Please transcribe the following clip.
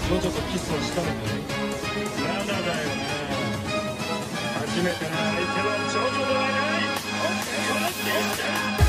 女とキスをしたのかい？ まだだよな。初めての相手はジョジョではない。殺してやった。